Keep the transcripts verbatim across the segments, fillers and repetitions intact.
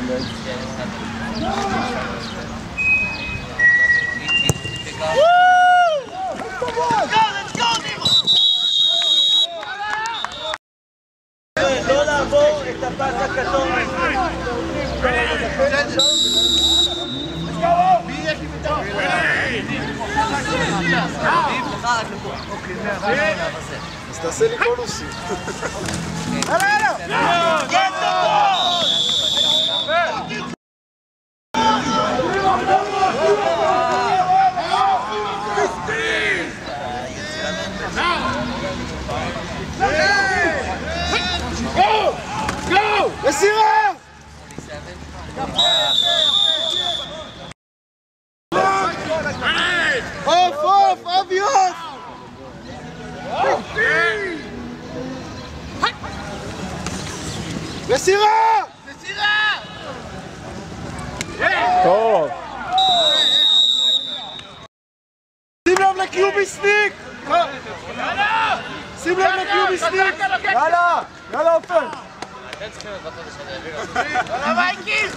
לא לעבור את הפס הכתום. אז תעשה לי בונוסים. מסירה! אוף אוף אבי אוף! מסירה! מסירה! טוב! שים לב לקיובי סניק! שים לב לקיובי סניק! יאללה! יאללה אופן! אתם צריכים לבטל לשני אוויר. יאללה מייקל!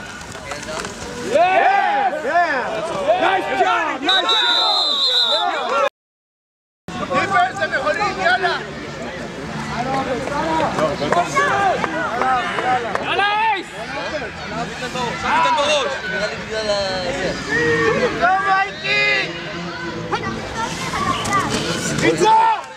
Yes! Yeah! Nice job! Nice job! דיפנס הם יכולים, יאללה! יאללה אייס! שמיתם בראש! נראה לי בגלל הזה. לא מייקל! ריצה!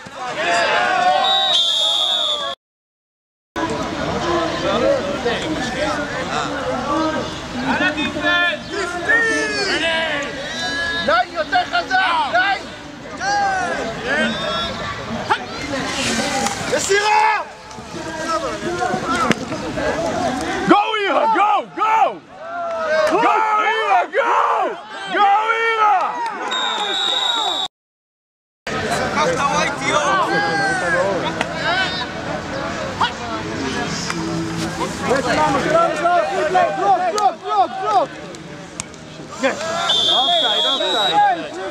יאללה דיפנס! ליין יותר חזק! ליין! מסירה! Go Ira! Go! Go! Go Ira! Go! Go Ira! קח את הווייטיות! Block, block, block, block! Yes! Offside, offside!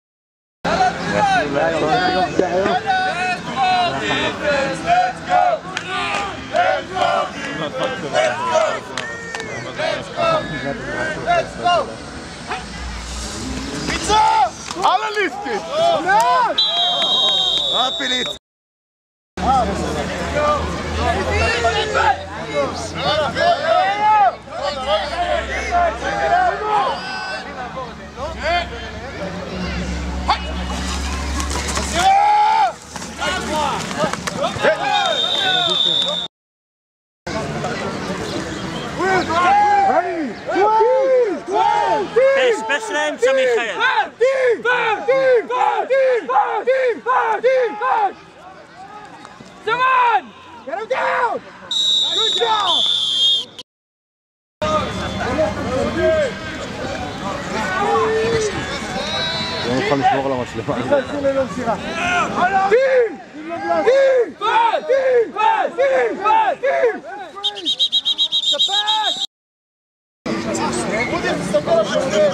على الليستي رابليت Best name, Michael. Team! Team! Team! Team! Team! Come on! Get him down! Good job! לא נוכל לשמור על המצלמה. טים! טים! פאס! טים! פאס! טים! פאס! טים! ספק! רודי, תסתכל על השומר!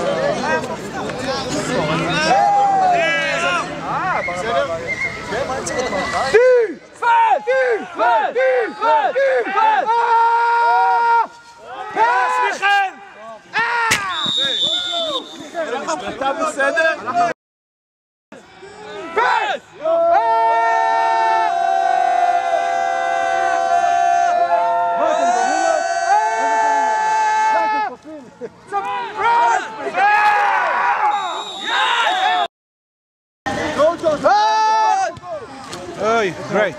טים! פאס! טים! פאס! טים! פאס! טים! פאס! פאס! מיכאל! אתה בסדר? פאס! Hey, great.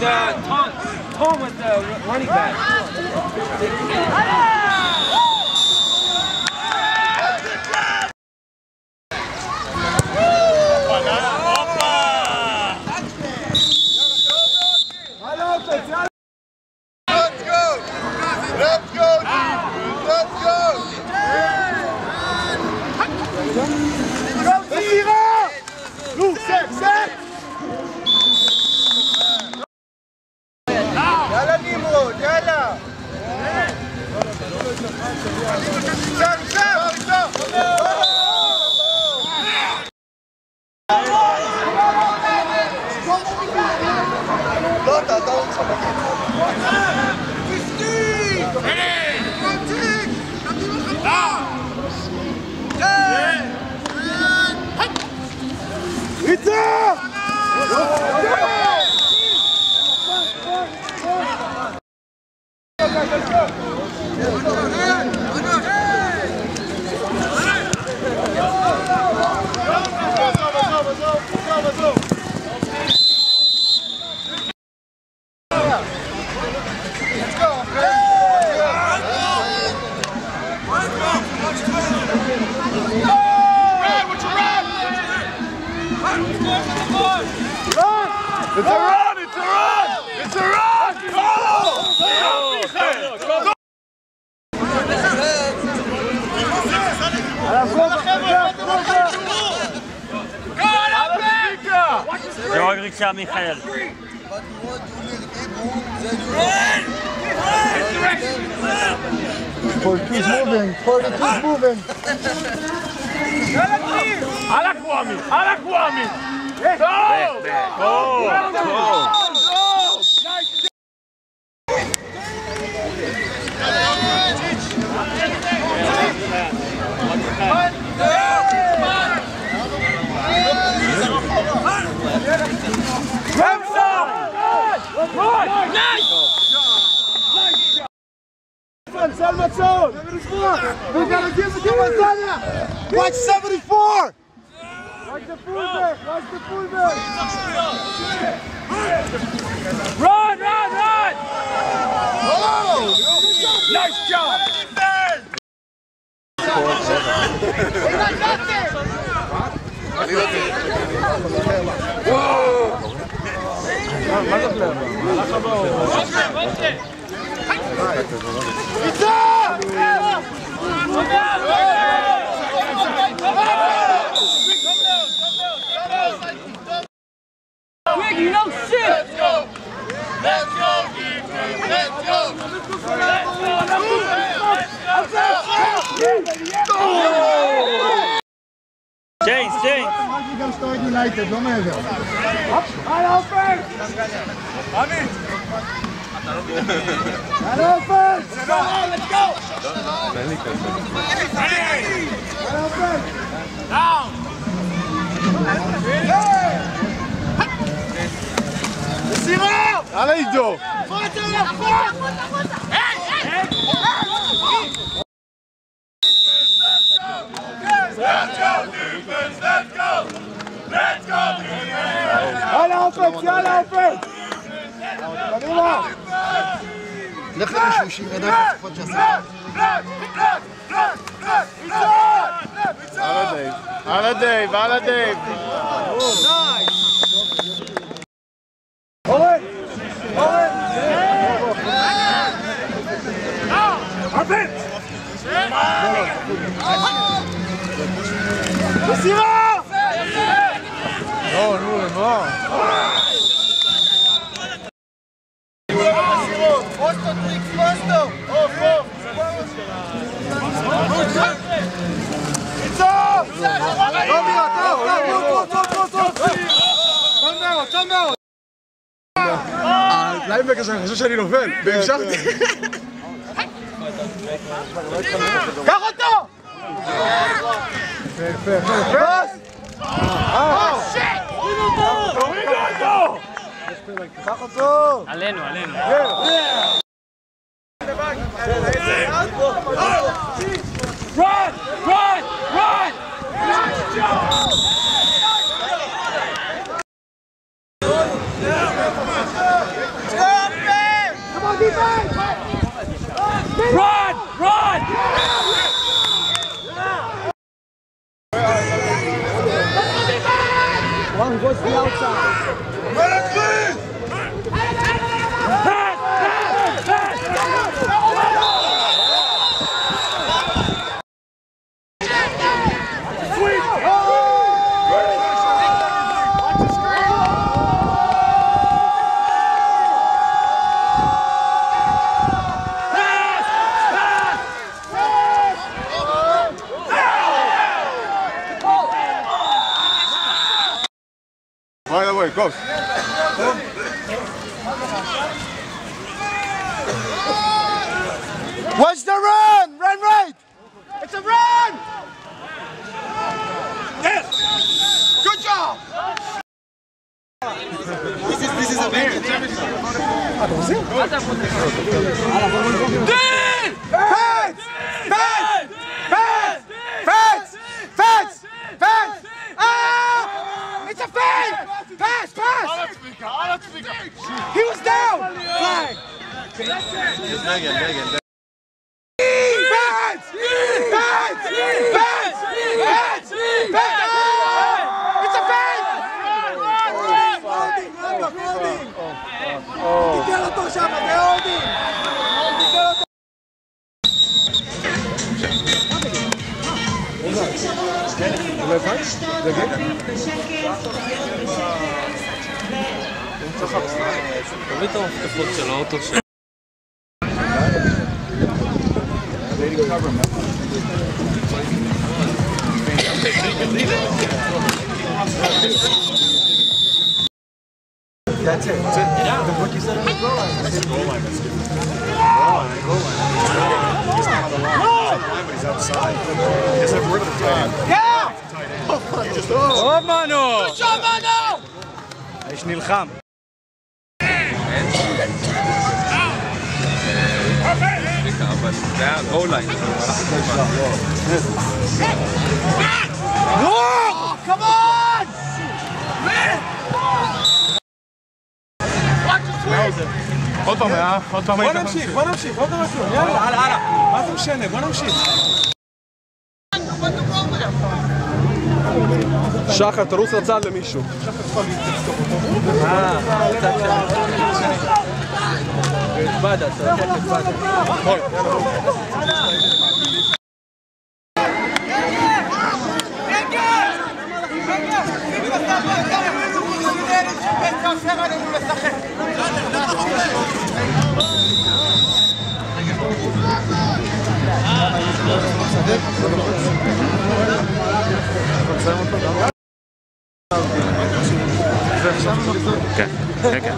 uh, Tom, Tom was the running back. Let's go! Let's go! Look, set, set! يلا نمرود يلا سام سام لا تعطون صباحين It's a run! It's a run! It's a run! Jorg Riksha Michael. forty-two's moving. forty-two's moving. على كوامي على كوامي go go We gotta give it to Tanzania! Watch seventy-four! Watch the fullback! Watch the fullback! run run run Oh! nice job Wiggy, no shit! Let's go! Let's go, defense! Let's go! James, James. We gotta start United, לא מעבר. על האופן! עמית! על האופן! Let's go! Let's go! על האופן! Down! מסירה! על העידו! Let's go, defense! Let's go! Let's go, defense! על האופן! על האופן! קדימה! לך לשושים ידיים לפחות שעשה. על הדייב, על הדייב. אורן! אורן! ארפנט! מסירה! לא, נו, לא. פוסטו טריקס, פוסטו! אוף, אוף! ניצור! לא מירה, טוב, טוב, טוב, טוב, טוב, טוב! טוב מאוד, טוב מאוד! הלייבקר שאני חושב שאני נופל, והמשכתי. קח אותו! יפה, יפה, יפה! תורידו אותו! קח אותו! עלינו, עלינו. Run! Run! Run! Nice job! Run! Run! One goes to the outside. Run it, please! Pass! Pass! Pass! Sweep! Watch the screen! Pass! Pass! By the way, go. What's the run? Run right! It's a run! Yes! Good job! This is this is a big Fence! Fence! Fence! Fence! Fence! Fence! Ah! It's a fence! Pass! Pass! He was down! Flag! Fence! Fence! Fence! Fence! Fence! It's a fence! תיתן אותו שם, זה הולדינג! תביא את המפתחות של האוטו של... That's it. That's it. Yeah. That's what you said on the goal line. That's the goal line. That's good. Goal line. Goal line. He's not on the line. He's on the line, but he's outside. He doesn't have rid of the tight end. Yeah! He just throws. טוב מנו! Good job, Mano! האיש נלחם. אבל זה היה גול ליין. Oh, come on! עוד פעם, עוד פעם. בוא נמשיך, בוא נמשיך, בוא נמשיך. יאללה, הלאה, הלאה. מה זה משנה? בוא נמשיך. שחר, תרוץ לצד למישהו. אה, לצד שני. בדה, צריך את בדה. כן, כן, כן.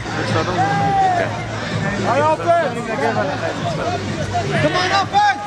High offense! Come on, offense!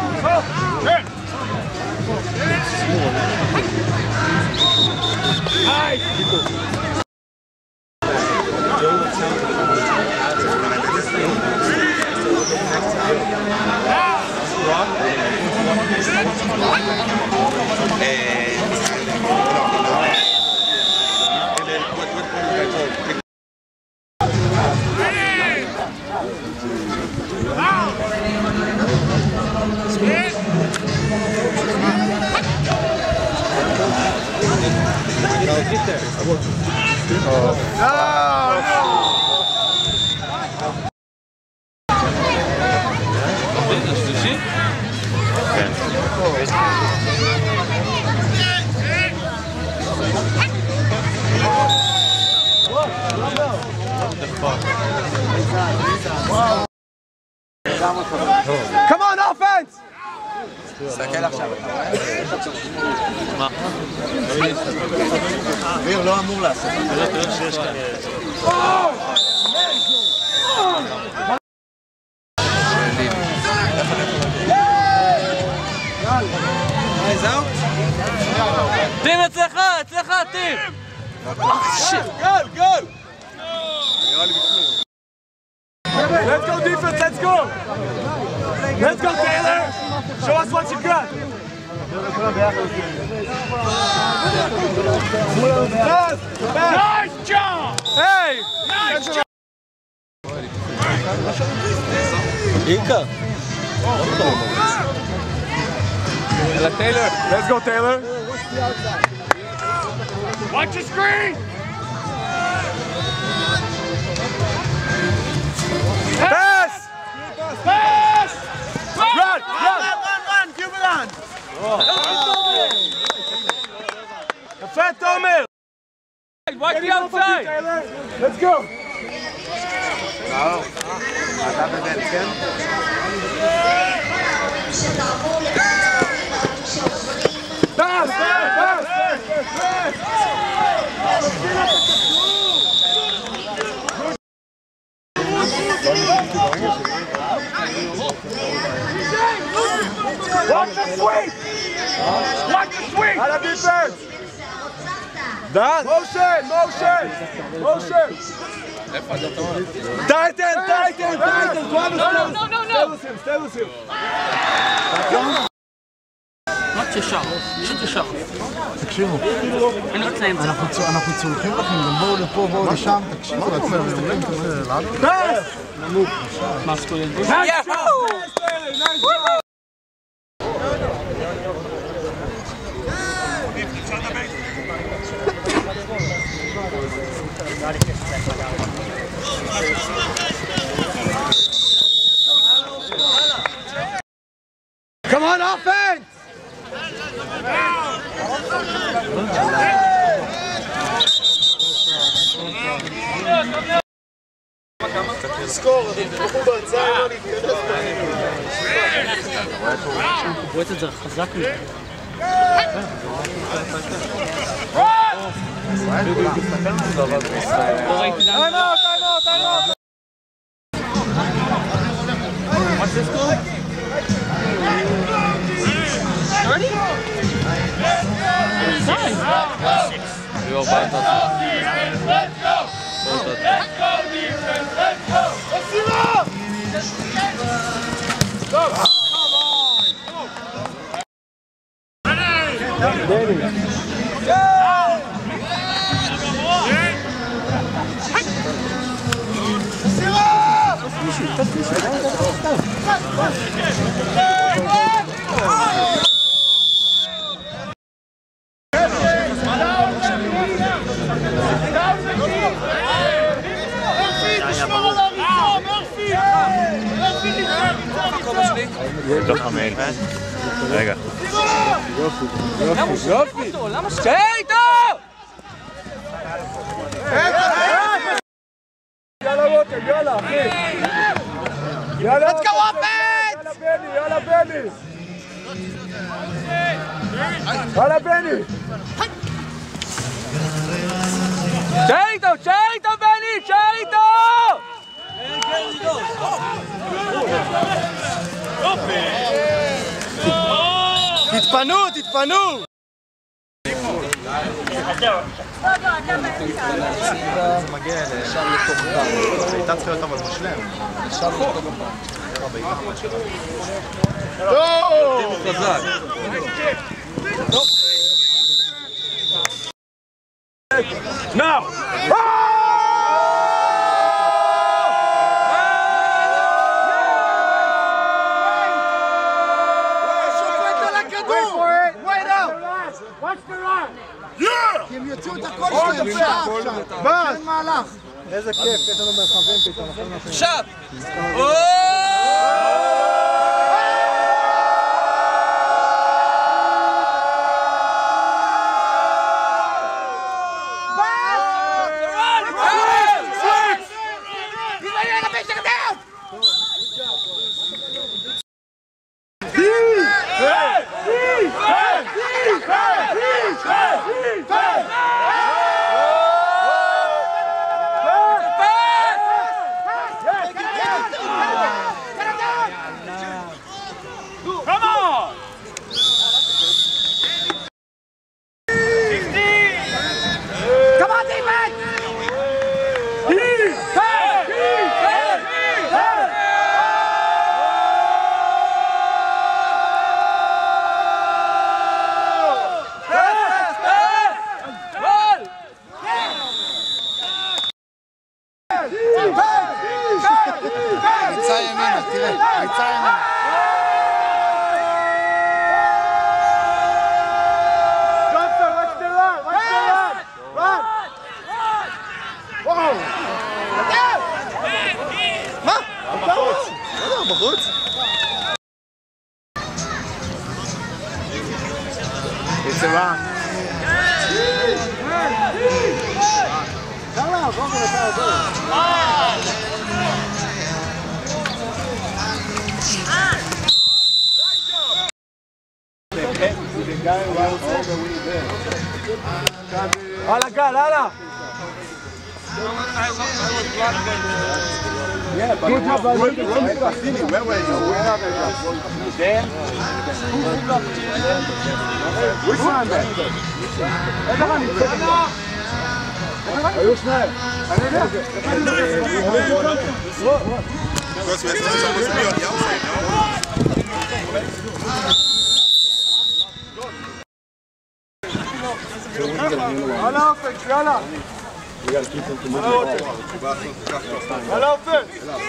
Come on, offense! תסתכל עכשיו. מה? מאיר לא אמור לעשות. תראה שיש כנראה. טים אצלך, אצלך טים! גול, גול! Let's go defense, let's go! Let's go Taylor! Show us what you got! Nice job! Hey! Nice job! Ika. Taylor. Let's go, Taylor. Watch the screen! Pass! Pass! Run! Run! Run, run! Give it on! יפה, תומר! Watch the outside! Let's go! אתה באמת, כן? Pass! Pass! Watch the sweep! Watch the sweep! על הדיפנס! דן! מושן! מושן! מושן! טייטן! טייטן! טייטן! No, no, no, no, no! stay with him! רק ישר, פשוט ישר. תקשיבו, אני רוצה להם אנחנו צורכים לכם, גם בואו לפה, בואו לשם, תקשיבו, אתם אומרים כזה, למה? פס! מה סטודנטים? Come on, offense! סקור, תתמכו בהרצאה, לא להתכנס הוא בועט את זה חזק לי. לא ראיתי לאן. What's this called? thirty? Nine. Six. Let's go! Let's go! Let's go, defense! Let's go! Let's see them! Go! Come on! Ready! Go! לא חמל. רגע. יופי, יופי, יופי! למה ש... שתה איתו! יאללה רותם, יאללה אחי! יאללה רותם! יאללה בני, יאללה בני! יאללה בני! שתה איתו, שתה איתו בני! שתה איתו! תתפנו, תתפנו! זה מגיע אלה, אפשר לתוך אותם. הייתה צריכה להיות אבל מושלם. אפשר לתוך אותם. טוב! חזק. Now! כי הם יוציאו את הכל שלהם שעה עכשיו, אין מהלך. איזה כיף, יש לנו מרחבים פתאום. עכשיו! ריצה ימינה, תראה, ריצה ימינה. מה? בחוץ. בחוץ? It's around. הלאה גל, הלאה! Good job, good job. Where were you? Dan? Which one, man? היו שניים. הלאה אופק, יאללה! הלאה אופק!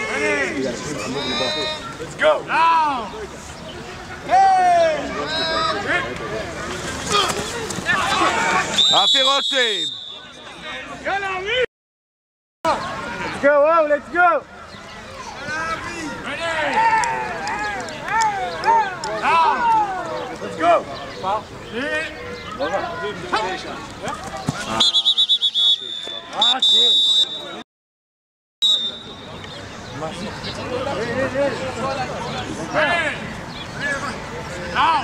Let's go! Now! Hey! רפי רוטים! יאללה, מי? Let's go, oh, let's go! Ready! Now! Let's go! Ah, shit! Ready! Now!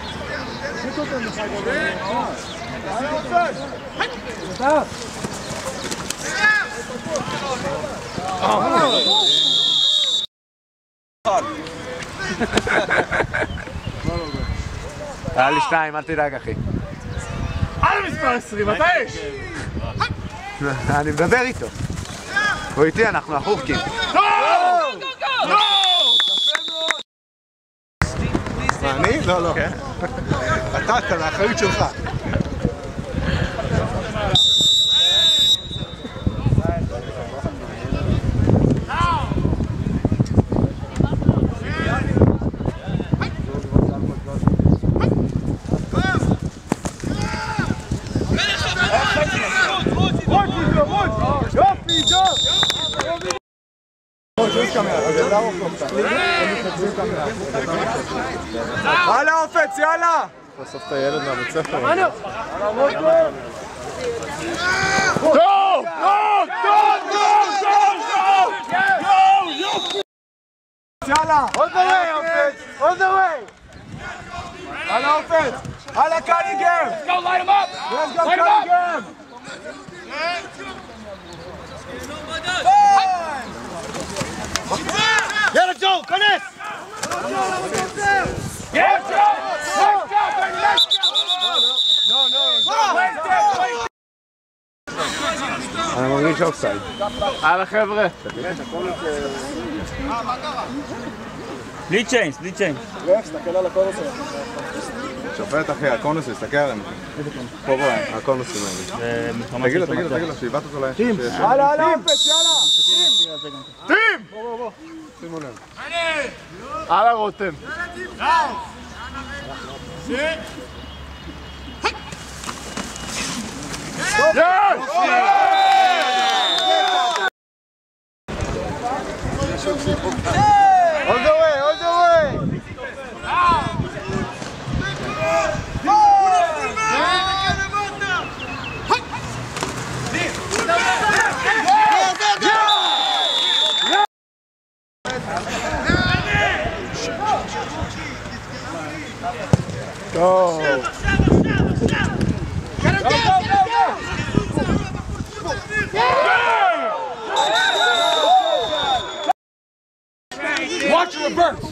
היה לי שתיים, אל תדאג אחי. על מספר עשרים, אתה יש! אני מדבר איתו. הוא איתי, אנחנו החורקים. נו! נו! מה, אני? לא, לא. אתה, אתה, לאחריות שלך. הלאה אופץ, יאללה! בסוף את הילד מהבית ספר. גו! גו! גו! גו! גו! יאללה! All the way, אופץ! All the way! הלאה אופץ! הלאה קניגר! Let's go, light him up! Let's go, קניגר! יאללה ג'ו, כנס! יאללה ג'ו! Let's go, baby, let's go! No, no, אני מרגיש אופסייד. הלאה חבר'ה. בלי צ'יינס, בלי צ'יינס. תסתכל על הקונוס הזה. שופט אחי, הקונוס, תסתכל עליהם. פה בוא, הקונוסים האלה. תגיד לו, תגיד לו, תגיד לו, שהבאת אותו ליש. הלאה, הלאה, אופץ, יאללה! טים! בוא, בוא, בוא. שימו לב. הלאה רותם. All the way, all the way! Go! Get him down, go, go, go! Watch your reverse!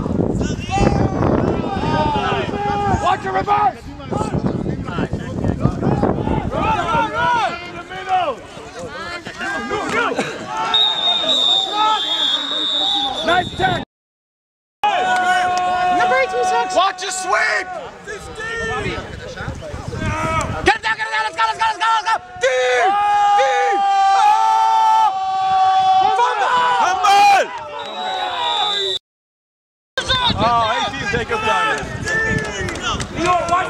Watch your reverse! Run, run, run! In the middle! Nice tackle! Number eighteen sucks! Watch your sweep! Get him down, get him down! Let's go, let's go, let's go, let's go! Deep! Deep! Fumble!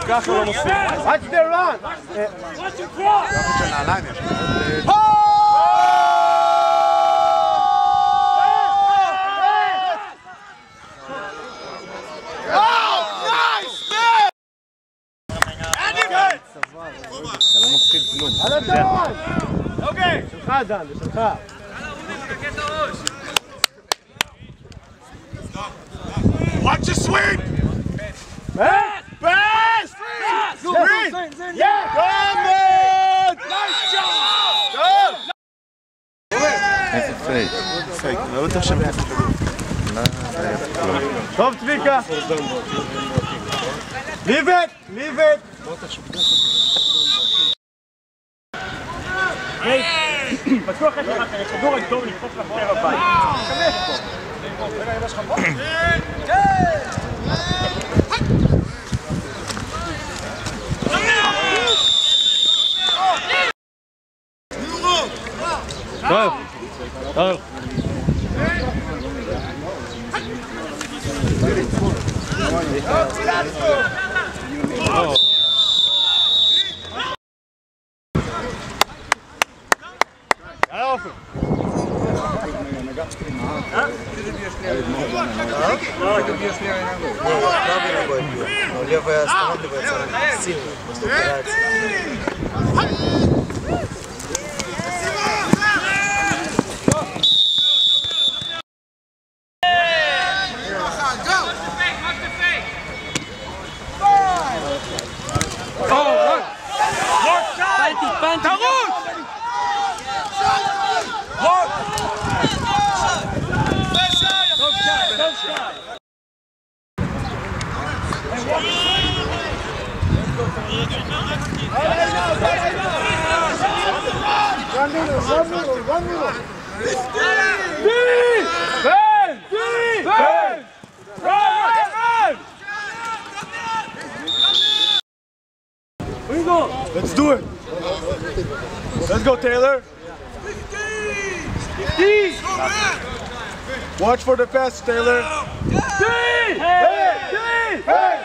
ככה לא מוסרים. Watch the run! של נעליים יש. אתה לא מפחיד כלום. אוקיי! שלך דן, זה שלך. Watch the sweep! Pass! Pass! Screen! Yeah! Come on! Nice job! איזה פייק. פייק, אני לא בטוח שהם יעשו את זה. טוב צביקה! Leave it! Leave it! בטוח יש לך כדור אדום לתפוס לחצר הבית. טוב! טוב! יאללה אופן! One minute, one minute, one minute. Let's do it. Let's go, Taylor. Watch for the pass, Taylor. Hey! Hey! Hey! Hey!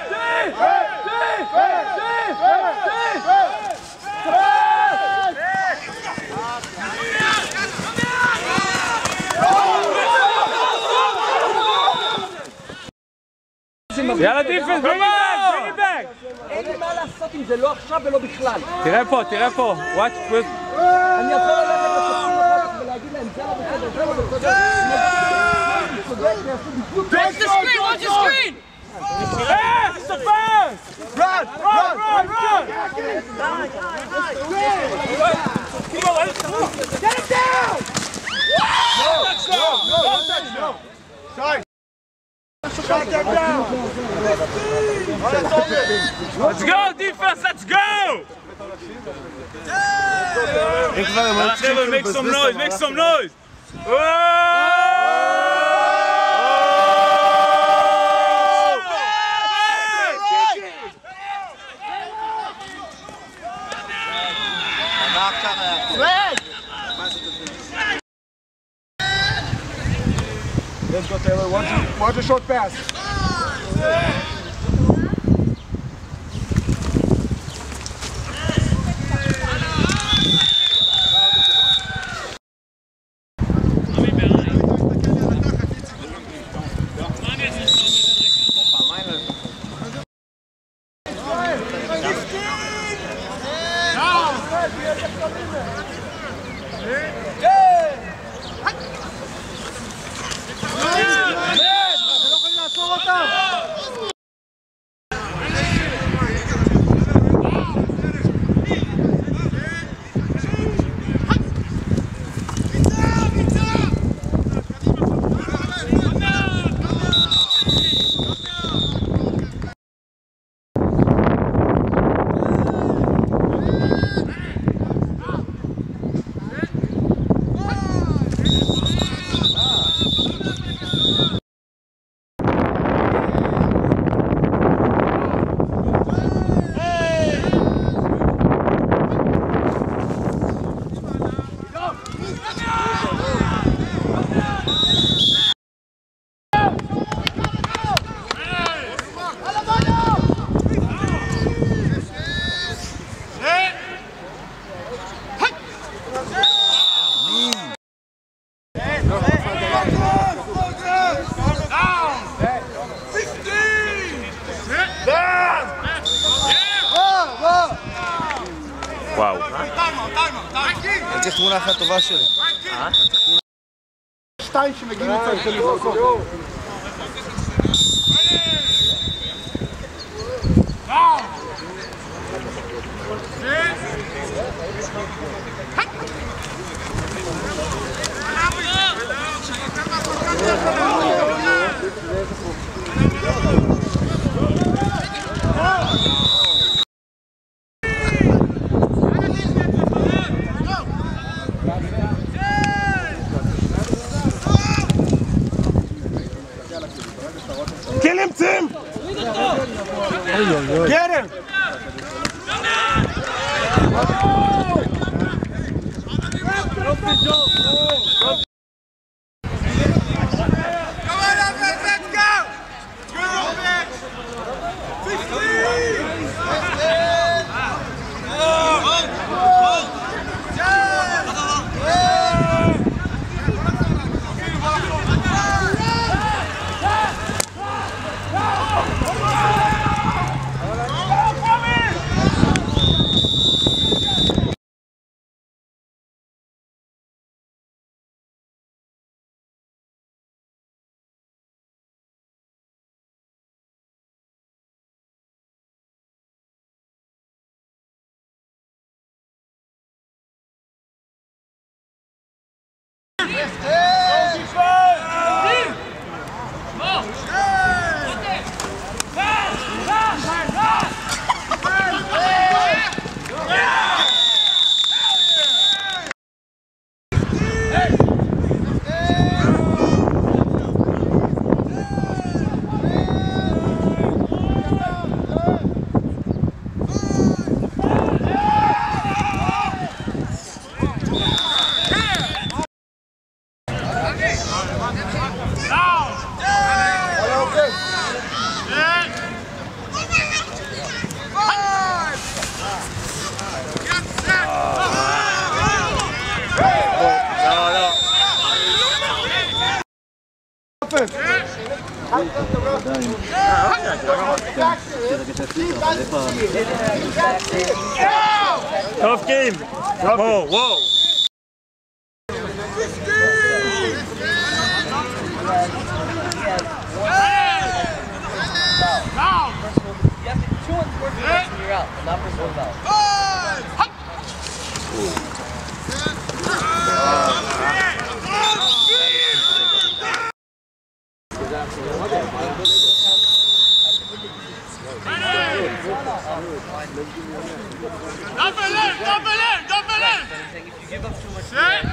יאללה דיפנס, bring it back, bring it back! אין לי מה לעשות עם זה, לא עכשיו ולא בכלל. תראה פה, תראה פה, watch, אני יכול ללכת לשופטים אחר כך ולהגיד להם, זה לא בסדר, זה לא בסדר. Watch the screen, watch the screen! Pass! It's a pass! Run! Run! Run! Run! Get it down! No! No! No! No! Sorry! Shut them down! let's go defense, let's go! Make some noise, make some noise! Let's go, Taylor. Watch, watch a short pass. צריך תמונה אחת טובה שלי. אה? שתיים שמגיעים לצד של מפרסות. Kill him, Tim! Get him! Tough game. Whoa, whoa. You're out. Not for one foul. Double in, double in, double in. If you give up too much, Set.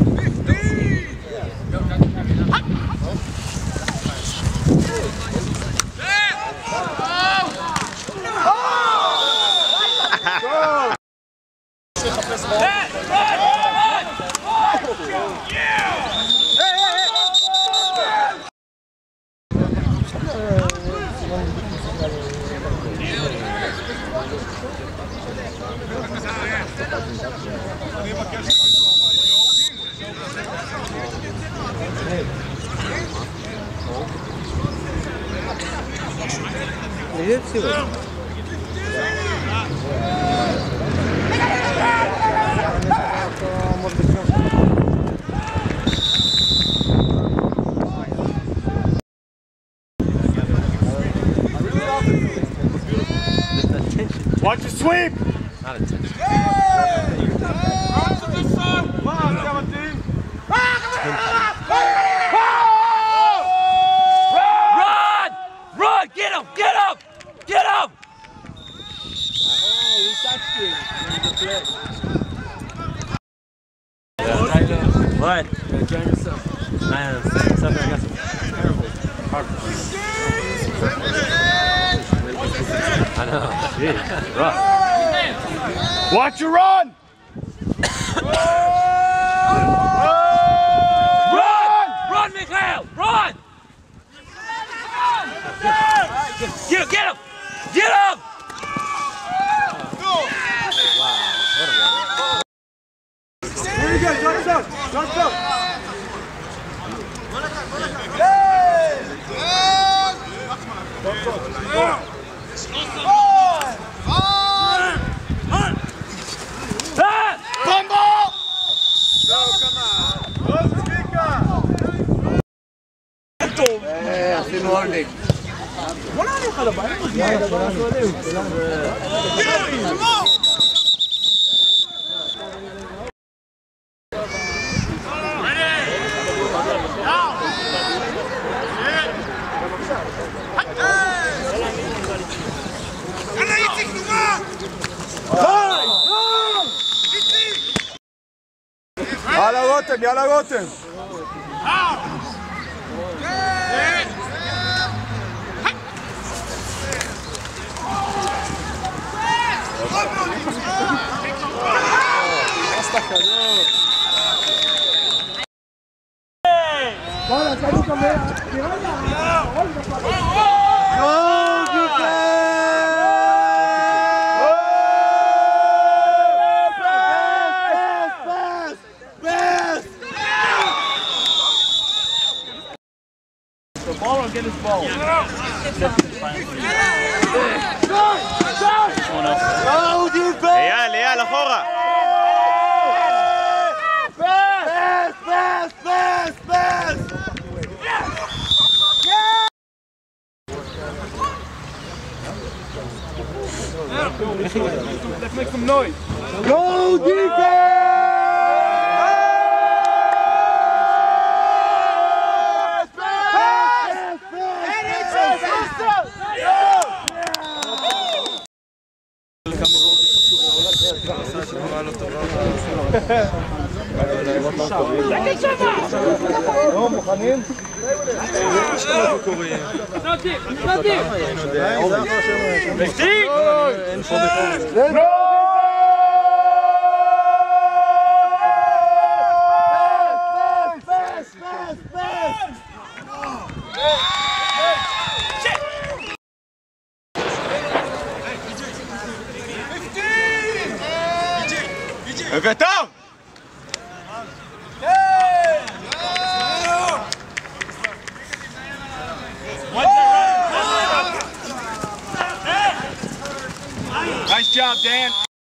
Watch the sweep! not attention. Run! Run! Get him! Get him! Get him! Oh, we touched him. What? Enjoy yourself. Man, something I got some terrible heart. I know. Jeez, rough. Watch your run! Run! Run, Mikhail! Run! Get him! Get him! Get him! Here you go, drop down, drop down. טוב. עשינו הולדינג. בוא נעלה לך לבית. יאללה, שלנו. יאללה רותם, יאללה רותם. Ball or get his ball. אייל, אייל, אחורה. פס, פס, פס, פס. Let's make some noise. Go defense! לא, מוכנים? וטוב! Nice job, Dan.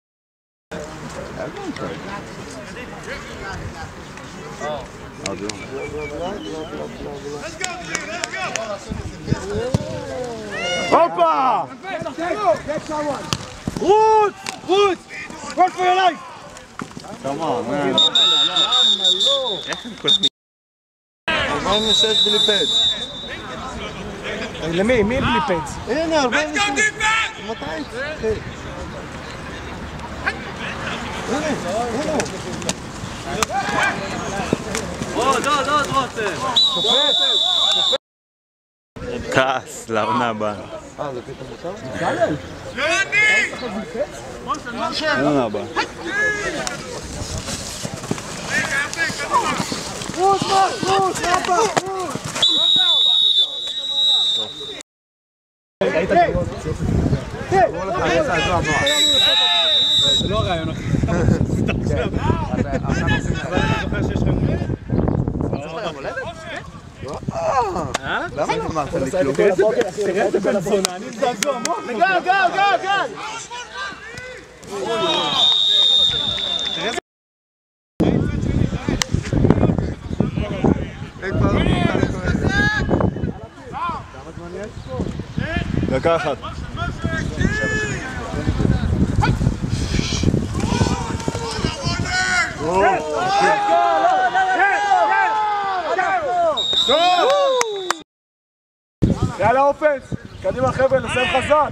Hoppa! Roots! Roots! Work for your life! Come on, man. ארבעים ושש בלי פץ. למי? מי בלי פץ? הנה, ארבעים ושש. מתי? עוד, עוד, עוד, רותם. כעס לעונה הבאה. אה, זה פתאום מותר? לעונה הבאה. רוץ, רוץ, רוץ, רוץ, רוץ! זה לא הרעיון הכי. למה לא אמרת לי כלום? תראה איזה בן זונה, אני מזעזוע המוח. גל, גל, גל, גל! דקה אחת. יאללה אופנס! קדימה חבר'ה, נסיים חזק!